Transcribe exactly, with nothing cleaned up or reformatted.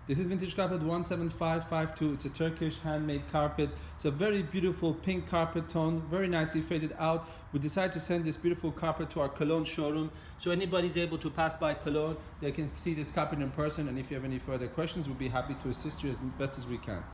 This is Vintage Carpet one seven five five two. It's a Turkish handmade carpet. It's a very beautiful pink carpet tone, very nicely faded out. We decided to send this beautiful carpet to our Cologne showroom. So anybody's able to pass by Cologne, they can see this carpet in person. And if you have any further questions, we'll be happy to assist you as best as we can.